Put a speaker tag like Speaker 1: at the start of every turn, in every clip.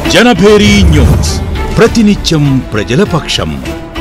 Speaker 1: Janabheri news ప్రతినిత్యం ప్రజల పక్షం.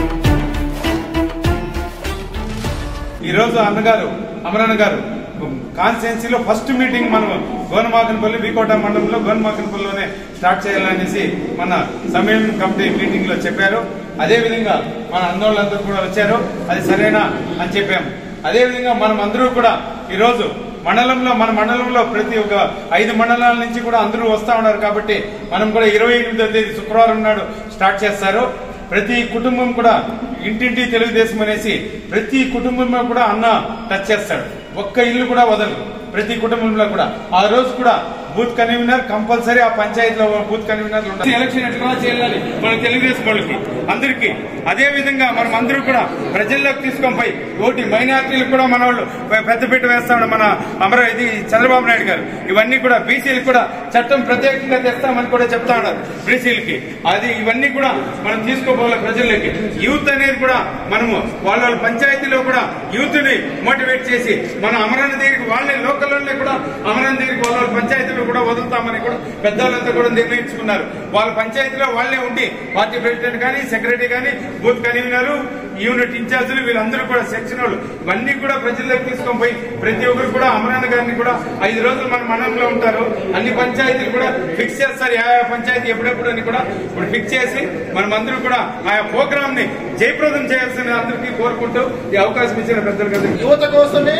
Speaker 2: ఈరోజు అన్నగారు అమరన్న గారు కాన్స్టిట్యున్సీలో ఫస్ట్ మీటింగ్ మనం గోనమాకనపల్లి వీకోట మండలంలో గోనమాకనపల్లిలోనే స్టార్ట్ చేయాలనేసి మన సమ్మేళన కమిటీ మీటింగ్ లో చెప్పారు. అదే విధంగా మన అన్నోళ్ళందరూ కూడా వచ్చారు. అది సరేనా అని చెప్పాము. అదే విధంగా మనం అందరూ కూడా ఈరోజు మన మండలంలో ప్రతి ఒక్క 5 మండలాల నుంచి కూడా అందరూ వస్తా ఉన్నారు. కాబట్టి మనం కూడా 28వ తేదీ శుక్రవారం నాడు స్టార్ట్ చేస్తారు. ప్రతి కుటుంబం కూడా ఇంటింటి తెలుగుదేశం అనేసి ప్రతి కుటుంబంలో కూడా అన్న టచ్ చేస్తాడు. ఒక్క ఇల్లు కూడా వదలరు. ప్రతి కుటుంబంలో కూడా ఆ రోజు కూడా బూత్ కన్వీనర్ కంపల్సరీ ఆ పంచాయతీలో బూత్ కన్వీనర్లు ఉంటారు. ఎలక్షన్ ఎట్లా చేయాలి మన తెలుగుదేశం వాళ్ళకి అందరికీ. అదే విధంగా మనం అందరూ కూడా ప్రజల్లోకి తీసుకొని పోయి ఓటి మైనారిటీలకు కూడా మన వాళ్ళు పెద్దపీట వేస్తాడు మన ఇది చంద్రబాబు నాయుడు గారు. ఇవన్నీ కూడా బీసీలకు కూడా చట్టం ప్రత్యేకంగా తెస్తామని కూడా చెప్తా ఉన్నారు. బీసీలకి అది ఇవన్నీ కూడా మనం తీసుకోపోవాలి ప్రజల్లోకి. యూత్ అనేది కూడా మనము వాళ్ళ పంచాయతీలో కూడా యూత్ ని మోటివేట్ చేసి మన అమరన్న దగ్గరికి వాళ్ళని లోకల్లోనే కూడా అమరన్న దగ్గరికి వాళ్ళ పంచాయతీలో కూడా వదులుతామని కూడా పెద్దవాళ్ళంతా కూడా నిర్ణయించుకున్నారు. వాళ్ళ పంచాయతీలో వాళ్లే ఉండి పార్టీ ప్రెసిడెంట్ కానీ సెక్రటరీ కానీ బూత్ కన్వీనర్ యూనిట్ ఇన్ఛార్జీలు వీళ్ళందరూ కూడా సెక్షన్ వాళ్ళు ఇవన్నీ కూడా ప్రజల్లోకి తీసుకొని పోయి ప్రతి ఒక్కరు కూడా అమరన్న గారిని కూడా 5 రోజులు మన మండలంలో ఉంటారు. అన్ని పంచాయతీలు కూడా ఫిక్స్ చేస్తారు. ఆయా పంచాయతీ ఎప్పుడెప్పుడు అని కూడా ఇప్పుడు ఫిక్స్ చేసి మనమందరూ కూడా ఆయా ప్రోగ్రామ్ ని జయప్రదం చేయాల్సిన అందరికీ కోరుకుంటూ ఈ అవకాశం ఇచ్చిన పెద్దలు
Speaker 3: యువత కోసమే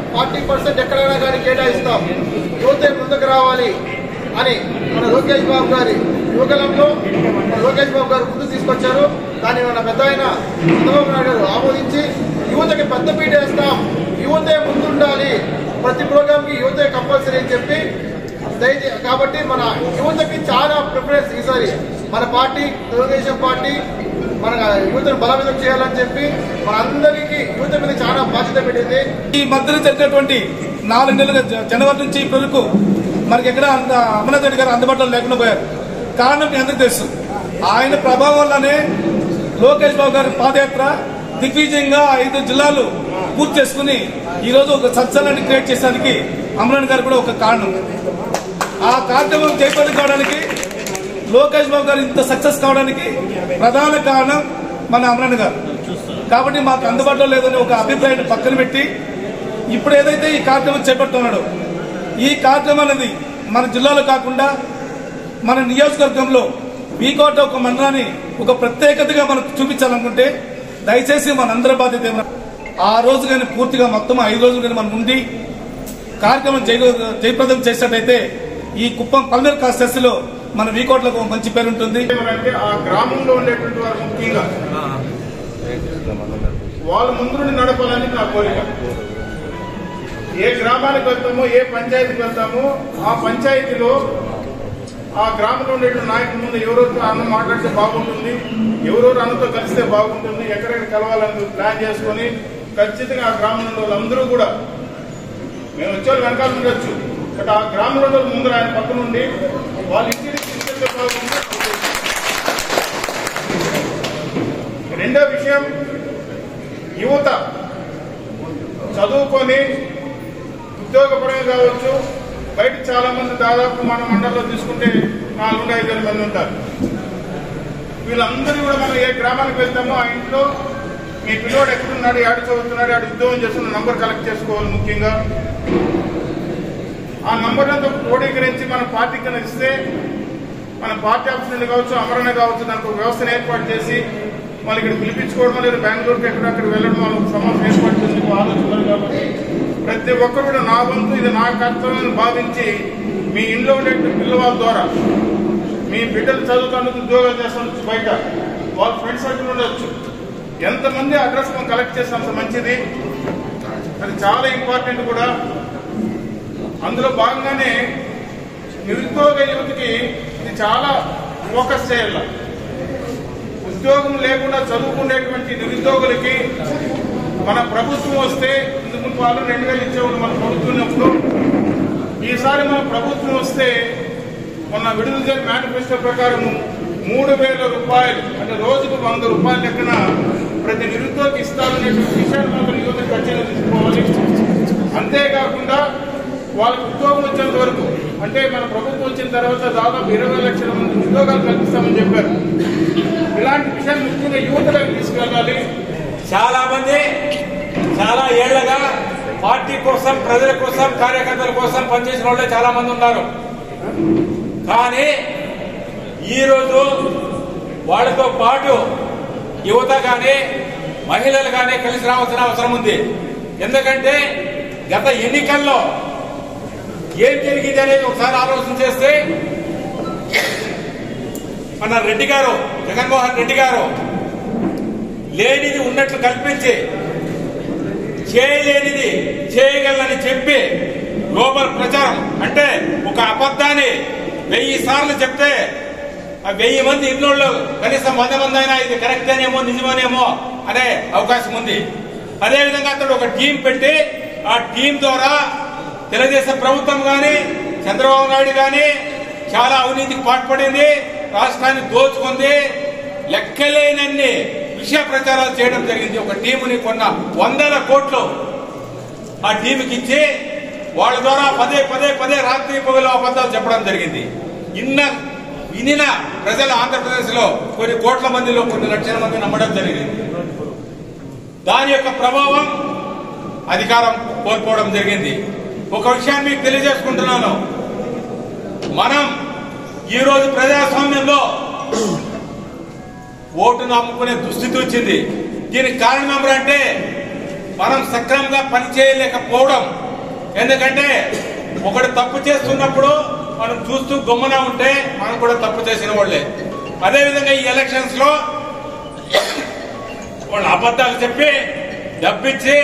Speaker 3: 40% ఎక్కడైనా కానీ కేటాయిస్తాం. యువతే ముందుకు రావాలి అని మన లోకేష్ బాబు గారి యువకలంలో లోకేష్ బాబు గారు ముందు తీసుకొచ్చారు. దాన్ని మన పెద్ద ఆయన చంద్రబాబు నాయుడు గారు ఆమోదించి యువతకి పెద్ద పీట వేస్తాం, యువతే ముందుండాలి, ప్రతి ప్రోగ్రామ్ కి యువతే కంపల్సరీ అని చెప్పి కాబట్టి మన యువతకి చాలా ప్రిఫరెన్స్ ఈసారి మన పార్టీ తెలుగుదేశం పార్టీ మన యువతను బలవంతం చేయాలని చెప్పి మన అందరికీ యువత మీద చాలా బాధ్యత పెట్టింది.
Speaker 4: ఈ మధ్యలో జరిగినటువంటి 4 నెలలుగా జనవరి నుంచి ఇప్పటివరకు మనకి ఎక్కడ అమర్నాథ్ రెడ్డి గారు అందుబాటులో లేకుండా పోయారు. కారణం మీ అందరికీ తెలుసు. ఆయన ప్రభావం వల్లనే లోకేష్ బాబు గారి పాదయాత్ర దిగ్విజయంగా 5 జిల్లాలు పూర్తి చేసుకుని ఈ రోజు ఒక సత్సంగాన్ని క్రియేట్ చేసేందుకు అమరన్న గారు కూడా ఒక కారణం. ఆ కార్యక్రమం జయప్రదం కావడానికి లోకేష్ బాబు గారు ఇంత సక్సెస్ కావడానికి ప్రధాన కారణం మన అమరన్న గారు. కాబట్టి మాకు అందుబాటులో లేదని ఒక అభిప్రాయాన్ని పక్కన పెట్టి ఇప్పుడు ఏదైతే ఈ కార్యక్రమం చేపడుతున్నాడో ఈ కార్యక్రమం అనేది మన జిల్లాలో కాకుండా మన నియోజకవర్గంలో వీకోట ఒక మండలాన్ని ఒక ప్రత్యేకతగా మనకు చూపించాలనుకుంటే దయచేసి మనందరి బాధ్యత ఆ రోజు కానీ పూర్తిగా మొత్తం 5 రోజులు కానీ మనం ఉండి కార్యక్రమం జయప్రదం చేసినట్టయితే ఈ కుప్పం పల్వేరు కాన్స్టిట్యున్సీలో మన వీకోట్లకు మంచి పేరు ఉంటుంది.
Speaker 3: అంటే ఆ గ్రామంలో ఉండేటువంటి వారు ముఖ్యంగా వాళ్ళ ముందు నుండి నడపాలని నా కోరిక. ఏ గ్రామానికి వెళ్తామో ఏ పంచాయతీకి వెళ్తామో ఆ పంచాయతీలో ఆ గ్రామంలో ఉండేటువంటి నాయకుల ముందు ఎవరెవరితో అన్న మాట్లాడితే బాగుంటుంది, ఎవరెవరు అన్నతో కలిస్తే బాగుంటుంది, ఎక్కడెక్కడ కలవాలని ప్లాన్ చేసుకుని ఖచ్చితంగా ఆ గ్రామంలో వాళ్ళందరూ కూడా మేము వచ్చేవాళ్ళు వెనకాల ఉండొచ్చు, బట్ ఆ గ్రామంలో ముందు ఆయన పక్క నుండి వాళ్ళ ఇంటికి తీసుకెళ్తే బాగుంటుంది. రెండో విషయం, యువత చదువుకొని ఉద్యోగపరంగా కావచ్చు, బయట చాలా మంది దాదాపు మన మండలంలో తీసుకుంటే 4-5 మంది ఉంటారు. వీళ్ళందరూ కూడా మనం ఏ గ్రామానికి వెళ్తామో ఆ ఇంట్లో మీ పిల్లోడు ఎక్కడున్నాడు, ఆడు చదువుతున్నాడు, ఆడు ఉద్యోగం చేస్తున్న నంబర్ కలెక్ట్ చేసుకోవాలి. ముఖ్యంగా ఆ నంబర్ అంతా క్రోడీకరించి మన పార్టీకి ఇస్తే మన పార్టీ ఆఫీస్ నుండి కావచ్చు, అమరణ కావచ్చు, దానికి ఒక వ్యవస్థను ఏర్పాటు చేసి వాళ్ళు ఇక్కడ పిలిపించుకోవడం, లేదా బెంగళూరుకి ఎక్కడెక్కడ వెళ్ళడం, వాళ్ళకి సమావేశం ఏర్పాటు చేసి ఆలోచనలు. కాబట్టి ప్రతి ఒక్కరు కూడా నా వంతు ఇది నా కర్తవ్యాన్ని భావించి మీ ఇంట్లో ఉండే పిల్లవాళ్ళ ద్వారా మీ బిడ్డలు చదువుతానికి ఉద్యోగాలు చేస్తాను, బయట వాళ్ళ ఫ్రెండ్స్ సర్కిల్ ఉండొచ్చు, ఎంతమంది అడ్రస్ మనం కలెక్ట్ చేస్తాం అంత మంచిది. అది చాలా ఇంపార్టెంట్ కూడా. అందులో భాగంగానే నిరుద్యోగ యువతకి ఇది చాలా ఫోకస్ చేయాలి. ఉద్యోగం లేకుండా చదువుకునేటువంటి నిరుద్యోగులకి మన ప్రభుత్వం వస్తే, ఇంతకు వాళ్ళు 2000 ఇచ్చేవాళ్ళు మన ప్రభుత్వం. ఈసారి మన ప్రభుత్వం వస్తే మొన్న విడుదల చేసిన మేనిఫెస్టో ప్రకారం 3000 రూపాయలు అంటే రోజుకు 100 రూపాయల లెక్కన ప్రతి నిరుద్యోగి ఇస్తారనేటువంటి విషయాన్ని మనం యువతకు ఖచ్చితంగా తీసుకోవాలి. అంతేకాకుండా వాళ్ళకి ఉద్యోగం వచ్చేంత వరకు అంటే మన ప్రభుత్వం వచ్చిన తర్వాత దాదాపు 20 లక్షల మంది ఉద్యోగాలు కల్పిస్తామని చెప్పారు. ఇలాంటి విషయాలు ముఖ్యంగా యువతలకు తీసుకెళ్ళాలి.
Speaker 5: చాలా మంది చాలా ఏళ్లగా పార్టీ కోసం, ప్రజల కోసం, కార్యకర్తల కోసం పనిచేసిన వాళ్ళే చాలా మంది ఉన్నారు. కానీ ఈరోజు వాళ్ళతో పాటు యువత కానీ మహిళలు కానీ కలిసి రావాల్సిన అవసరం ఉంది. ఎందుకంటే గత ఎన్నికల్లో ఏం జరిగింది అనేది ఒకసారి ఆలోచన చేస్తే మన రెడ్డి గారు, జగన్మోహన్ రెడ్డి గారు లేనిది ఉన్నట్లు కల్పించి చేయలేనిది చేయగలని చెప్పి గ్లోబల్ ప్రచారం అంటే ఒక అబద్ధాన్ని 1000 సార్లు చెప్తే 1000 మంది ఇంట్లో కనీసం 100 మంది అయినా ఇది కరెక్టేనేమో నిజమేనేమో అనే అవకాశం ఉంది. అదేవిధంగా అతడు ఒక టీం పెట్టి ఆ టీం ద్వారా తెలుగుదేశం ప్రభుత్వం గాని చంద్రబాబు నాయుడు గాని చాలా అవినీతికి పాటుపడింది, రాష్ట్రాన్ని దోచుకుంది, లెక్కలేనన్ని విషయ ప్రచారాలు చేయడం జరిగింది. ఒక టీముని కొన్న 100 కోట్లు ఆ టీంకి ఇచ్చి వాళ్ళ ద్వారా పదే రాత్రి పగలు అబద్ధాలు చెప్పడం జరిగింది. వినిన ప్రజలు ఆంధ్రప్రదేశ్ లో కొన్ని కోట్ల మందిలో కొన్ని లక్షల మంది నమ్మడం జరిగింది. దాని యొక్క ప్రభావం అధికారం కోల్పోవడం జరిగింది. ఒక విషయాన్ని మీకు తెలియజేసుకుంటున్నాను. మనం ఈ రోజు ప్రజాస్వామ్యంలో ఓటును అమ్ముకునే దుస్థితి వచ్చింది. దీనికి కారణం ఏమంటే మనం సక్రమంగా పనిచేయలేకపోవడం. ఎందుకంటే ఒకడు తప్పు చేస్తున్నప్పుడు మనం చూస్తూ గమ్మున ఉంటే మనం కూడా తప్పు చేసిన వాళ్ళే. అదేవిధంగా ఈ ఎలక్షన్స్ లో వాళ్ళు అబద్ధాలు చెప్పి డబ్బిచ్చి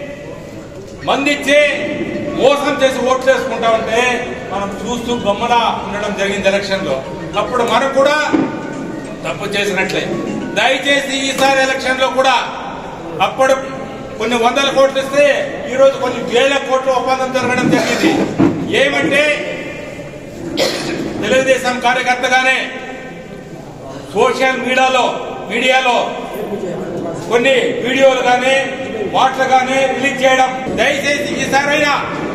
Speaker 5: మందిచ్చి మోసం చేసి ఓట్లు చేసుకుంటా ఉంటే మనం చూస్తూ గమ్మున ఉండడం జరిగింది ఎలక్షన్ లో. అప్పుడు మనం కూడా తప్పు చేసినట్లే. దయచేసి ఈసారి ఎలక్షన్ లో కూడా అప్పుడు కొన్ని 100 కోట్లు ఇస్తే ఈ రోజు కొన్ని 1000 కోట్ల ఒప్పందం జరగడం జరిగింది. ఏమంటే తెలుగుదేశం కార్యకర్తగానే సోషల్ మీడియాలో కొన్ని వీడియోలు కానీ వాట్లు కానీ రిలీజ్ చేయడం. దయచేసి ఈసారైనా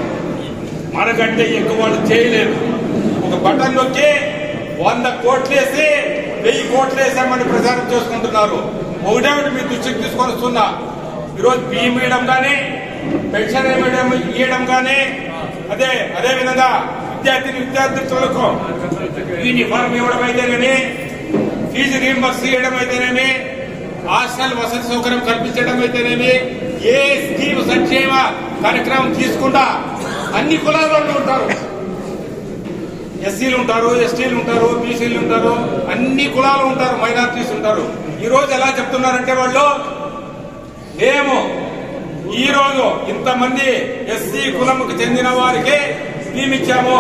Speaker 5: మనకంటే ఎక్కువ వాళ్ళు చేయలేరు. ఒక బటన్ నొక్కి 100 కోట్లు వేసి 1000 కోట్లు వేసామని ప్రచారం చేసుకుంటున్నారు. ఒకటేమిటి మీ దృష్టికి తీసుకొని వస్తున్నా, ఈరోజు బియ్యం ఇవ్వడం కానీ పెన్షన్ ఇవ్వడం కానీ అదేవిధంగా విద్యార్థులకు యూనిఫామ్ ఇవ్వడం అయితేనేమి, ఫీజు రీయింబర్స్ చేయడం అయితేనేమి, హాస్టల్ వసతి సౌకర్యం కల్పించడం అయితేనేమి, ఏ స్కీమ్ సంక్షేమ కార్యక్రమం తీసుకుంటా అన్ని కులాల వాళ్ళు ఉంటారు. ఎస్సీలు ఉంటారు, ఎస్టీలు ఉంటారు, బీసీలు ఉంటారు, అన్ని కులాలు ఉంటారు, మైనారిటీస్ ఉంటారు. ఈ రోజు ఎలా చెప్తున్నారంటే వాళ్ళు మేము ఈ రోజు ఇంతమంది ఎస్సీ కులముకు చెందిన వారికి స్కీమ్ ఇచ్చాము,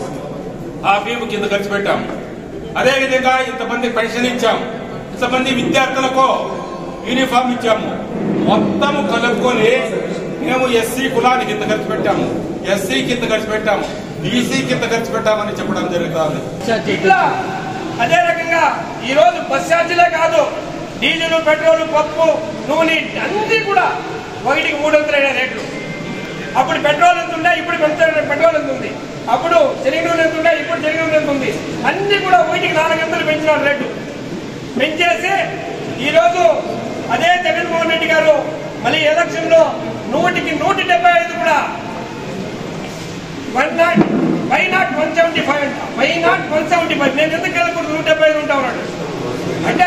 Speaker 5: ఆ స్కీమ్ కింద ఖర్చు పెట్టాము. అదేవిధంగా ఇంతమంది పెన్షన్ ఇచ్చాము, ఇంతమంది విద్యార్థులకు యూనిఫామ్ ఇచ్చాము. మొత్తము కలుపుకొని మేము ఎస్సీ కులానికి ఇంత ఖర్చు పెట్టాము, ఎస్సీ కింద ఖర్చు పెట్టాము, బీసీ కింద ఖర్చు పెట్టామని చెప్పడం జరుగుతుంది.
Speaker 6: ఇట్లా అదే రకంగా ఈ రోజు బస్ ఛార్జీలే కాదు, డీజిల్, పెట్రోల్, పప్పు, నూనె అన్ని కూడా 1కి 300 రేట్లు. అప్పుడు పెట్రోల్ ఎంత ఉండే, ఇప్పుడు పెట్రోల్ ఎంత ఉంది. అప్పుడు శనగ నూనె ఎంత ఉండే, ఇప్పుడు శనగ నూనె ఎంత ఉంది. అన్ని కూడా 1కి 400 పెంచిన రేటు పెంచేసి ఈరోజు అదే జగన్మోహన్ రెడ్డి గారు మళ్ళీ ఎలక్షన్ లో 100కి 175 కూడా 175 నేను ఎందుకు వెళ్ళకూడదు 175 ఉంటా ఉన్నాడు అంటే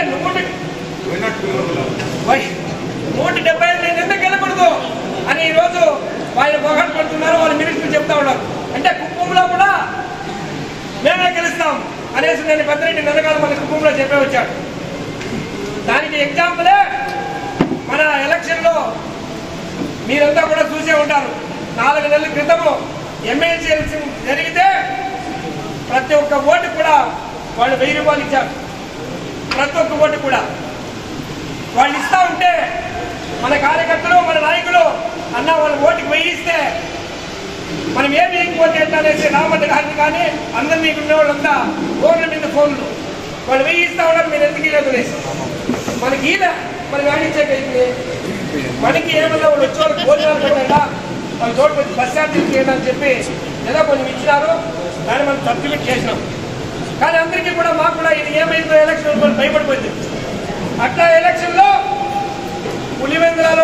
Speaker 6: 175 నేను ఎందుకు వెళ్ళకూడదు అని ఈ రోజు వాళ్ళు పొగడు పడుతున్నారు. వాళ్ళ మినిస్టర్ చెప్తా ఉన్నారు. అంటే కుప్పంలో కూడా మేమే గెలుస్తాం అనేసి నేను పెద్దరెడ్డి నెలగాల మన కుప్పంలో చెప్పే వచ్చాడు. దానికి ఎగ్జాంపులే మన ఎలక్షన్ లో మీరంతా కూడా చూసే ఉంటారు. 4 నెలల క్రితము ఎమ్మెల్సీ ఎలక్షన్ జరిగితే ప్రతి ఒక్క ఓటు కూడా వాళ్ళు 1000 రూపాయలు ఇచ్చారు. ప్రతి ఒక్క ఓటు కూడా వాళ్ళు ఇస్తా ఉంటే మన కార్యకర్తలు, మన నాయకులు అన్న వాళ్ళ ఓటుకి 1000 ఇస్తే మనం ఏమి ఇవ్వకపోతే అనేసి రామన్న గారిని కానీ అందరినీ ఉన్న వాళ్ళంతా ఫోన్ల మీద ఫోన్లు వాళ్ళు 1000 ఇస్తా ఉన్నారు, మీరు ఎందుకు ఇవ్వలేదు మనకి ఈలే మనం ఆడించేకైతే మనకి ఏమన్నా వాళ్ళు వచ్చేవాళ్ళు భోజనాలు పెట్టాలా, వాళ్ళు చోటు బస్ ఛార్జీలు చేయాలని చెప్పి ఏదో కొంచెం ఇచ్చినారు. దాన్ని మనం సబ్స్టిట్యూట్ చేసినాం. కానీ అందరికీ కూడా మాకు కూడా ఇది ఏమైందో ఎలక్షన్ భయపడిపోయింది. అట్లా ఎలక్షన్లో పులివెందులలో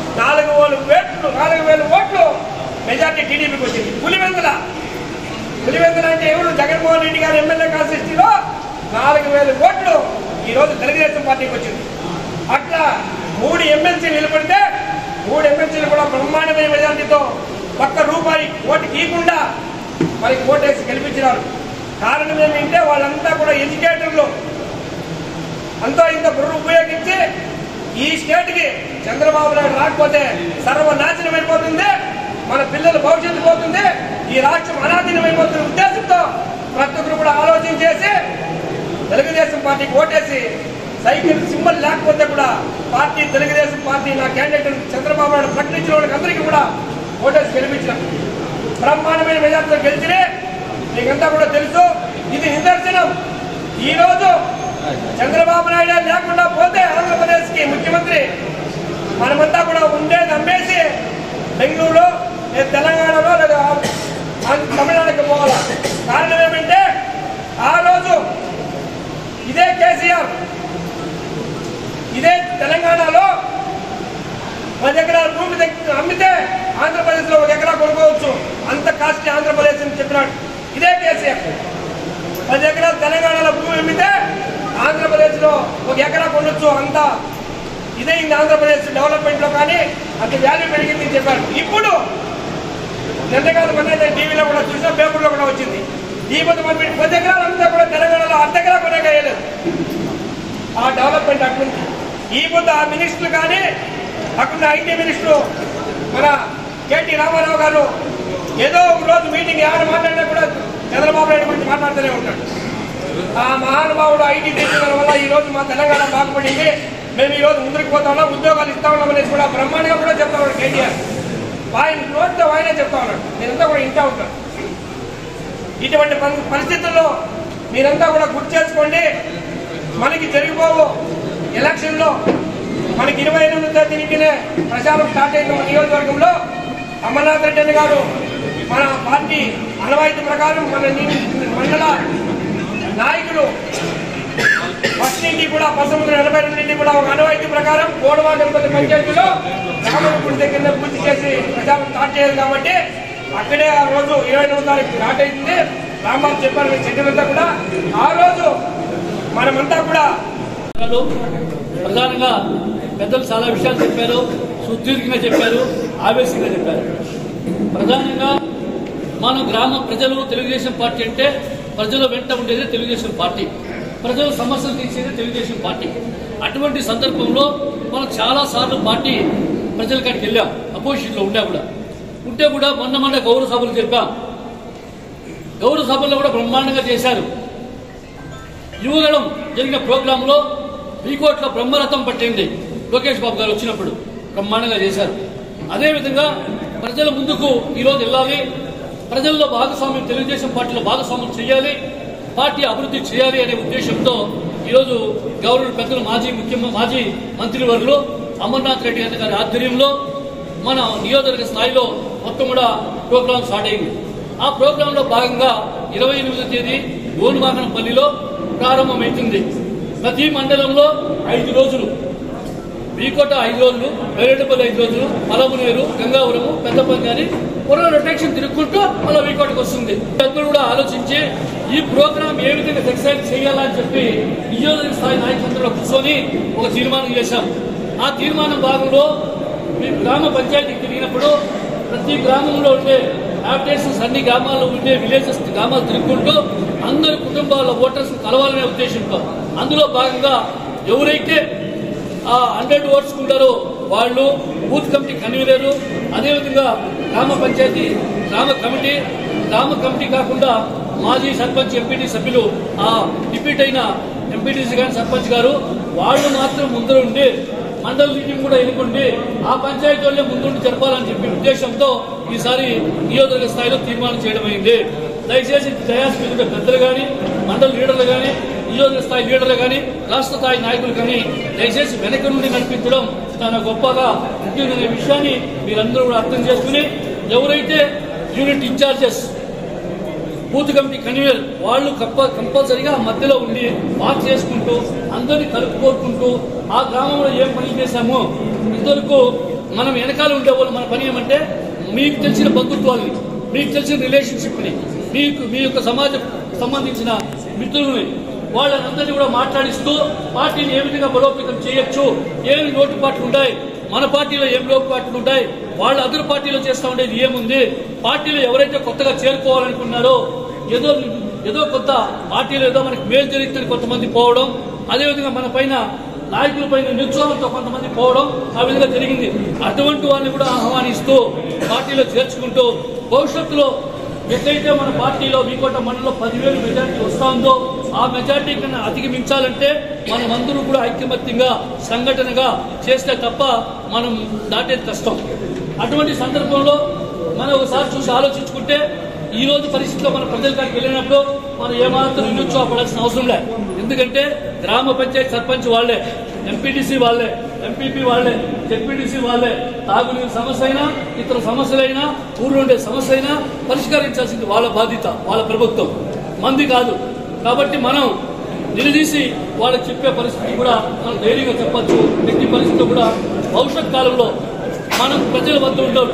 Speaker 6: 4,000 ఓట్లు మెజార్టీ టీడీపీకి వచ్చింది. పులివెందుల అంటే ఎవరు? జగన్మోహన్ రెడ్డి గారు ఎమ్మెల్యే కాన్స్టిట్యూన్సీలో 4,000 ఓట్లు ఈరోజు తెలుగుదేశం పార్టీకి వచ్చింది. అట్లా 3 ఎమ్మెల్సీలు నిలబడితే 3 ఎమ్మెల్సీలు కూడా బ్రహ్మాండమైన మెజార్టీతో ₹1 ఓటు గీయకుండా మనకి ఓటేసి గెలిపించినారు. కారణం ఏమిటంటే వాళ్ళంతా కూడా ఎడ్యుకేటర్లు అంతా ఇంత బుర్ర ఉపయోగించి ఈ స్టేట్కి చంద్రబాబు నాయుడు రాకపోతే సర్వనాశనం అయిపోతుంది, మన పిల్లల భవిష్యత్తు పోతుంది, ఈ రాష్ట్రం అనాధీనం అయిపోతున్న ఉద్దేశంతో ప్రతి ఒక్కరు కూడా ఆలోచన చేసి తెలుగుదేశం పార్టీకి ఓటేసి సైకిల్ సింబల్ లేకపోతే కూడా పార్టీ తెలుగుదేశం పార్టీ నా క్యాండిడేట్ చంద్రబాబు నాయుడు ప్రకటించిన వాళ్ళకి అందరికీ కూడా ఓటేసి గెలిపించిన బ్రహ్మాండమైన మెజార్టీతో గెలిచినే మీకంతా కూడా తెలుసు. ఇది నిదర్శనం. ఈ రోజు చంద్రబాబు నాయుడు లేకుండా పోతే ఆంధ్రప్రదేశ్ కి ముఖ్యమంత్రి మనమంతా కూడా ఉండేది అమ్మేసి బెంగళూరులో లేదా తెలంగాణలో లేదా తమిళనాడుకి పోవాలా. కారణం ఏమంటే ఆ రోజు ఇదే కేసీఆర్ ఇదే తెలంగాణలో 10 ఎకరాల భూమి అమ్మితే ఆంధ్రప్రదేశ్ లో 1 ఎకరా కొనుక్కోవచ్చు, అంత కాస్ట్లీ ఆంధ్రప్రదేశ్ అని చెప్పినాడు ఇదే కేసీఆర్. 10 ఎకరాలు తెలంగాణలో భూమి అమ్మితే ఆంధ్రప్రదేశ్ లో 1 ఎకరా కొనొచ్చు, అంత ఇదే ఆంధ్రప్రదేశ్ డెవలప్మెంట్ లో కానీ అంత వాల్యూ పెరిగింది చెప్పారు. ఇప్పుడు నిన్నగారు మొన్న టీవీలో కూడా చూసిన, పేపర్లో కూడా వచ్చింది. ఈ పొద్దు మనం 10 ఎకరాలు అమ్మితే కూడా తెలంగాణలో 1/2 ఎకరా కొనగలేదు. ఆ డెవలప్మెంట్ అట్లుంది. ఈ పొద్దు ఆ మినిస్టర్లు కానీ అక్కడ ఐటీ మినిస్టర్ మన కేటీ రామారావు గారు ఏదో ఒక రోజు మీటింగ్ ఎవరు మాట్లాడినా కూడా చంద్రబాబు నాయుడు గురించి మాట్లాడుతూనే ఉంటాడు. ఆ మహానుభావుడు ఐటీ తెచ్చిన వల్ల ఈ రోజు మా తెలంగాణ బాగుపడింది, మేము ఈ రోజు ముందుకు పోతా ఉన్నాం, ఉద్యోగాలు ఇస్తా ఉన్నాం అనేసి కూడా బ్రహ్మాండంగా కూడా చెప్తా ఉన్నాడు కేటీఆర్. ఆయన రోజుతో ఆయనే చెప్తా ఉన్నాడు, నేనంతా కూడా ఇంటా ఉంటాను. ఇటువంటి పరిస్థితుల్లో మీరంతా కూడా గుర్తు చేసుకోండి. మనకి జరిగిపోవు ఎలక్షన్లో మనకి 28వ తేదీనే ప్రచారం స్టార్ట్ అయిన నియోజకవర్గంలో అమర్నాథ్ రెడ్డి గారు మన పార్టీ అనవాయితీ ప్రకారం మన మండల నాయకులు ఫస్ట్ నుంచి కూడా 1982 నుండి కూడా ఒక అనవాయితీ ప్రకారం కోడవాగల్పల్లి పంచాయతీలో రామగుడి దగ్గర పూర్తి చేసి ప్రచారం స్టార్ట్ చేయాలి. కాబట్టి అక్కడే ఆ రోజు 29వ తారీఖు స్టార్ట్ అవుతుంది. రాంబాబు చెప్పారు చెడ్డంతా కూడా ఆ రోజు మనమంతా కూడా
Speaker 7: ప్రధానంగా పెద్దలు చాలా విషయాలు చెప్పారు, సుదీర్ఘంగా చెప్పారు, ఆవేశంగా చెప్పారు. ప్రధానంగా మన గ్రామ ప్రజలు తెలుగుదేశం పార్టీ అంటే ప్రజల వెంట ఉండేది తెలుగుదేశం పార్టీ, ప్రజల సమస్యలు తీసేది తెలుగుదేశం పార్టీ. అటువంటి సందర్భంలో మనం చాలా సార్లు పార్టీ ప్రజల కాడికి వెళ్ళాం, అపోజిషన్లో ఉంటే కూడా మొన్న గౌరవ సభలు జరిపాం. గౌరవ సభల్లో కూడా బ్రహ్మాండంగా చేశారు. యువగళం జరిగిన ప్రోగ్రాంలో రీకోట్లో బ్రహ్మరథం పట్టింది లోకేష్ బాబు గారు వచ్చినప్పుడు, బ్రహ్మాండంగా చేశారు. అదేవిధంగా ప్రజల ముందుకు ఈరోజు వెళ్ళాలి, ప్రజల్లో భాగస్వామ్యం తెలుగుదేశం పార్టీలో భాగస్వామ్యం చేయాలి, పార్టీ అభివృద్ధి చేయాలి అనే ఉద్దేశంతో ఈరోజు గవర్నర్ పెద్దలు మాజీ మంత్రివర్యులు అమర్నాథ్ రెడ్డి గారి ఆధ్వర్యంలో మన నియోజకవర్గ స్థాయిలో మొత్తం కూడా ప్రోగ్రాం స్టార్ట్ అయింది. ఆ ప్రోగ్రాంలో భాగంగా 28వ తేదీ గోనుమాకనపల్లిలో ప్రారంభమవుతుంది. ప్రతి మండలంలో 5 రోజులు, వీకోట 5 రోజులు, బైరెడ్డిపల్లి 5 రోజులు, పలమనేరు, గంగావరము, పెద్దపంగాని రొటేషన్ తిరుగుకుంటూ మళ్ళీ వీకోటకు వస్తుంది. అందరూ కూడా ఆలోచించి ఈ ప్రోగ్రాం ఏ విధంగా సక్సెస్ చేయాలని చెప్పి నియోజక స్థాయి నాయకులందరూ కూర్చొని ఒక తీర్మానం చేశాం. ఆ తీర్మానం భాగంలో మీ గ్రామ పంచాయతీకి తిరిగినప్పుడు ప్రతి గ్రామంలో ఉండే హ్యాబిటేషన్స్ అన్ని గ్రామాల్లో ఉండే విలేజెస్ గ్రామాలు తిరుగుకుంటూ అందరి కుటుంబాల ఓటర్స్ కలవాలనే ఉద్దేశంతో అందులో భాగంగా ఎవరైతే 100 ఓట్స్ ఉంటారో వాళ్ళు బూత్ కమిటీ కన్వీనరు, అదేవిధంగా గ్రామ పంచాయతీ గ్రామ కమిటీ కాకుండా మాజీ సర్పంచ్ ఎంపీటీ సభ్యులు ఆ డిప్యూట్ అయిన ఎంపీటీసీ గారి సర్పంచ్ గారు వాళ్ళు మాత్రం ముందర ఉండి మండల మీటింగ్ కూడా ఎన్నుకుండి ఆ పంచాయతీ వాళ్ళే ముందుండి జరపాలని చెప్పి ఉద్దేశంతో ఈసారి నియోజకవర్గ స్థాయిలో తీర్మానం చేయడం అయింది. దయచేసి డయాస్ మీద పెద్దలు కానీ, మండల లీడర్లు కానీ, నియోజక స్థాయి లీడర్లు కానీ, రాష్ట్ర స్థాయి నాయకులు కానీ దయచేసి వెనక నుండి నడిపించడం చాలా గొప్పగా ముఖ్యమైన విషయాన్ని మీరందరూ కూడా అర్థం చేసుకుని ఎవరైతే unit incharges booth committee convener వాళ్ళు కంపల్సరీగా మధ్యలో ఉండి వాక్ చేసుకుంటూ అందరినీ కలుపుకోరుకుంటూ ఆ గ్రామంలో ఏం పని చేశామో ఇంతవరకు మనం వెనకాల ఉండేవాళ్ళు. మన పని ఏమంటే మీకు తెలిసిన బంధుత్వాన్ని, మీకు తెలిసిన రిలేషన్షిప్ని, మీ యొక్క సమాజం సంబంధించిన మిత్రులని వాళ్ళందరినీ కూడా మాట్లాడిస్తూ పార్టీని ఏ విధంగా బలోపేతం చేయొచ్చు, ఏమి లోటుపాట్లు ఉన్నాయి, మన పార్టీలో ఏం లోటుపాట్లు ఉంటాయి, వాళ్ళు అదర్ పార్టీలో చేస్తూ ఉండేది ఏముంది, పార్టీలో ఎవరైతే కొత్తగా చేరుకోవాలనుకున్నారో ఏదో కొత్త పార్టీలో ఏదో మనకి మేలు జరుగుతుంది కొంతమంది పోవడం, అదేవిధంగా మన పైన నాయకుల పైన నిరుత్సాహంతో కొంతమంది పోవడం ఆ విధంగా జరిగింది. అటువంటి వారిని కూడా ఆహ్వానిస్తూ పార్టీలో చేర్చుకుంటూ భవిష్యత్తులో ఎట్లయితే మన పార్టీలో వీకోట మండలంలో 10,000 మెజార్టీ వస్తా ఉందో ఆ మెజార్టీ కన్నా అధిగమించాలంటే మనమందరూ కూడా ఐకమత్యంగా సంఘటనగా చేస్తే తప్ప మనం దాటేది కష్టం. అటువంటి సందర్భంలో మనం ఒకసారి చూసి ఆలోచించుకుంటే ఈ రోజు పరిస్థితిలో మన ప్రజల కాడికి వెళ్ళినప్పుడు మనం ఏమాత్రం నిరుత్సాహపడాల్సిన అవసరం లేదు. ఎందుకంటే గ్రామ పంచాయతీ సర్పంచ్ వాళ్లే, ఎంపీటీసీ వాళ్లే, ఎంపీపీ వాళ్లే, జెడ్పీటీసీ వాళ్లే తాగునీరు సమస్య అయినా ఇతర సమస్యలైనా ఊళ్ళో ఉండే సమస్య అయినా పరిష్కరించాల్సింది వాళ్ళ బాధ్యత, వాళ్ళ ప్రభుత్వం, మంది కాదు. కాబట్టి మనం నిలదీసి వాళ్ళకి చెప్పే పరిస్థితి కూడా మనం ధైర్యంగా చెప్పచ్చు. ఎట్టి పరిస్థితుల్లో కూడా భవిష్యత్ కాలంలో మనం ప్రజల వద్ద ఉంటాం,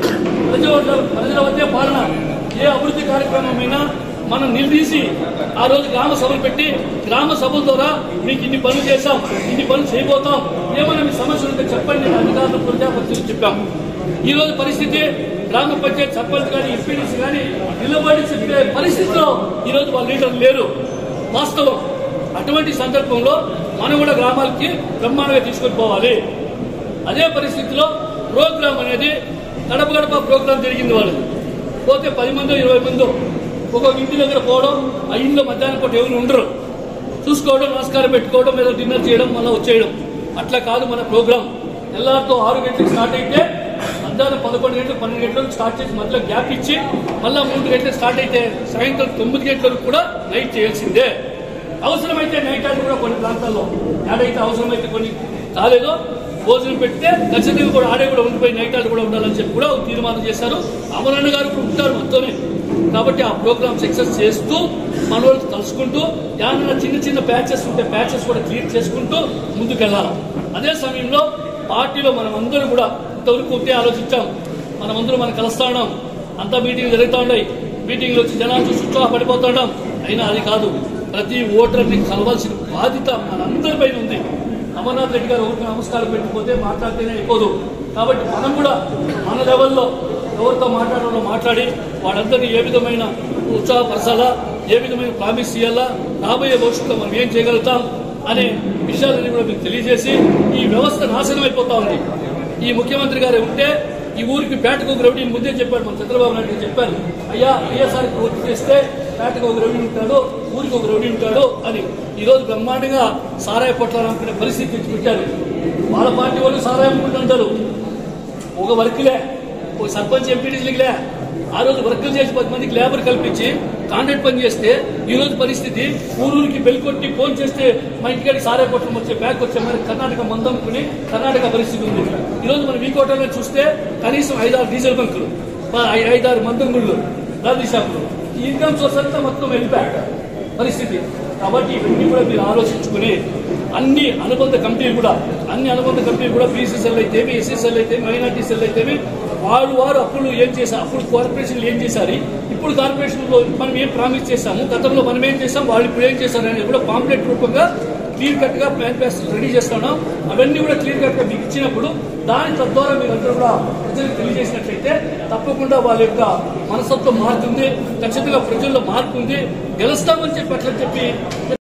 Speaker 7: ప్రజల వద్దే పాలన. ఏ అభివృద్ధి కార్యక్రమమైనా మనం నిలదీసి ఆ రోజు గ్రామ సభలు పెట్టి గ్రామ సభల ద్వారా మీకు ఇన్ని పనులు చేశాం, ఇన్ని పనులు చేయబోతాం, ఏమైనా మీ సమస్యలు ఉంటే చెప్పండి అధికారులు ప్రజాప్రతినిధులు చెప్పాం. ఈ రోజు పరిస్థితి గ్రామ పంచాయతీ సర్పంచ్ కానీ ఎంపీడీసీ కానీ నిలబడి చెప్పే పరిస్థితిలో ఈ రోజు వాళ్ళ లీడర్లు లేరు, వాస్తవం. అటువంటి సందర్భంలో మనం కూడా గ్రామాలకి బ్రహ్మాండంగా తీసుకొని పోవాలి. అదే పరిస్థితిలో ప్రోగ్రాం అనేది గడప గడప ప్రోగ్రాం జరిగింది. వాళ్ళు పోతే 10 మందో 20 మందో ఒక్కొక్క ఇంటి దగ్గర పోవడం, ఆ ఇంట్లో మధ్యాహ్నం పూట ఎవరు ఉండరు, చూసుకోవడం, నమస్కారం పెట్టుకోవడం, ఏదో డిన్నర్ చేయడం, మళ్ళీ వచ్చేయడం. అట్లా కాదు మన ప్రోగ్రాం. తెల్లారితో 6 గంటలకు స్టార్ట్ అయితే మధ్యాహ్నం 11 గంటలకు 12 గంటలకు స్టార్ట్ చేసి మధ్యలో గ్యాప్ ఇచ్చి మళ్ళీ 3 గంటలకు స్టార్ట్ అయితే సాయంత్రం 9 గంటలకు కూడా నైట్ చేయాల్సిందే. అవసరమైతే నైట్ ఆడి కూడా కొన్ని ప్రాంతాల్లో ఏడైతే అవసరమైతే కొన్ని కాలేదో భోజనం పెడితే ఖచ్చితంగా కూడా ఆడే కూడా ఉండిపోయి నైట్ ఆడి కూడా ఉండాలని చెప్పి కూడా తీర్మానం చేశారు. అమరన్న గారు కూడా ఉంటారు మొత్తమే. కాబట్టి ఆ ప్రోగ్రామ్ సక్సెస్ చేస్తూ మన వాళ్ళకి కలుసుకుంటూ ఏమైనా చిన్న చిన్న ప్యాచెస్ ఉంటే ప్యాచెస్ కూడా క్లియర్ చేసుకుంటూ ముందుకెళ్ళాలి. అదే సమయంలో పార్టీలో మనం అందరూ కూడా ఇంతవరకు ఉంటే ఆలోచించాం, మనమందరూ మనం కలుస్తా ఉన్నాం, అంతా మీటింగ్ జరుగుతూ ఉన్నాయి, మీటింగ్లు వచ్చి జనాలు చూసి ఉత్సాహపడిపోతున్నాం. అయినా అది కాదు, ప్రతి ఓటర్ని కలవాల్సిన బాధ్యత మనందరిపైన ఉంది. అమర్నాథ్ రెడ్డి గారు ఒకరికి నమస్కారం పెట్టిపోతే మాట్లాడితేనే అయిపోదు. కాబట్టి మనం కూడా మన లెవెల్లో ఎవరితో మాట్లాడాలో మాట్లాడి వాళ్ళందరినీ ఏ విధమైన ఉత్సాహపరచాలా, ఏ విధమైన ప్రామిస్ చేయాలా, రాబోయే భవిష్యత్తులో మనం ఏం చేయగలుగుతాం అనే విషయాలన్నీ కూడా మీకు తెలియజేసి ఈ వ్యవస్థ నాశనం అయిపోతా ఉంది. ఈ ముఖ్యమంత్రి గారు ఉంటే ఈ ఊరికి పేటకు ఒక రౌడీ ముందే చెప్పాడు, మన చంద్రబాబు నాయుడు చెప్పారు, అయ్యా వైఎస్ఆర్కి ఓటు చేస్తే పేటకు ఒక రౌడీ ఉంటాడు, ఊరికి ఒక రౌడీ ఉంటాడు అని. ఈ రోజు బ్రహ్మాండంగా సారాయ పొట్లాలు అమ్ముకునే పరిస్థితి తెచ్చిపెట్టారు. వాళ్ళ పార్టీ వాళ్ళు సారాయ అమ్ముకుంటుంటారు. ఒక వర్క్లే, ఒక సర్పంచ్ ఎంపీటీసీలే ఆ రోజు వర్కులు చేసి 10 మందికి లేబర్ కల్పించి కాంట్రాక్ట్ పని చేస్తే ఈ రోజు పరిస్థితి ఊరూరికి బెల్ కొట్టి ఫోన్ చేస్తే మా ఇంటికాడికి సారాయ పొట్టం వచ్చే బ్యాగ్ వచ్చే మరి కర్ణాటక మందమ్ముకుని కర్ణాటక పరిస్థితి ఉంది. ఈ రోజు మన వీకోటలో చూస్తే కనీసం 5-6 డీజిల్ బంకులు, 5-6 మందంగుళ్ళు, రాజీ షాపులు, ఈ ఇన్కమ్ సోర్స్ అంతా మొత్తం వెళ్ళిపోయాక పరిస్థితి. కాబట్టి ఇవన్నీ కూడా మీరు ఆలోచించుకుని అన్ని అనుబంధ కమిటీలు కూడా బీసీసీఎల్ అయితేమి, ఎస్సీసీఎల్ అయితే, మైనార్టీ సెల్ అయితేమి వారు అప్పుడు ఏం చేశారు, అప్పుడు కార్పొరేషన్లు ఏం చేశారు, ఇప్పుడు కార్పొరేషన్లో మనం ఏం ప్రామిస్ చేశాము, గతంలో మనం ఏం చేసాం, వాళ్ళు ఇప్పుడు ఏం చేశారు అనేది కూడా పాంప్లెట్ రూపంగా క్లియర్ కట్ గా ప్లాన్ రెడీ చేస్తున్నాం. అవన్నీ కూడా క్లియర్ కట్ గా మీకు ఇచ్చినప్పుడు దాని తద్వారా మీరు అందరూ కూడా ప్రజలకు తెలియజేసినట్లయితే తప్పకుండా వాళ్ళ యొక్క మనస్తత్వం మారుతుంది, ఖచ్చితంగా ప్రజల్లో మార్పు ఉంది, గెలుస్తామని చెప్పి అట్లా చెప్పి